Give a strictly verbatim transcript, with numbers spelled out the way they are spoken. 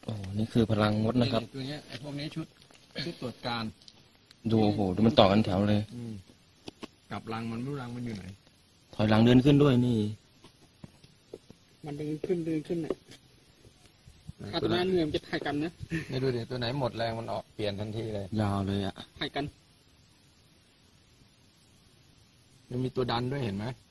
อ้นี่คือพลังมดนะครับตัวนี้ไอ้พวกนี้ชุดชุดตรวจการดูโอ้โหดูมันต่อกันแถวเลยกับรังมันไม่รู้รังมันอยู่ไหนถอยหลังเดินขึ้นด้วยนี่มันเดินขึ้นเดินขึ้นเนี่ยถ้าตัวนั้นเหนื่อยมันจะถ่ายกันนะนี่ดูดิตัวไหนหมดแรงมันออกเปลี่ยนทันทีเลยยาวเลยอ่ะถ่ายกันมันมีตัวดันด้วยเห็นไหม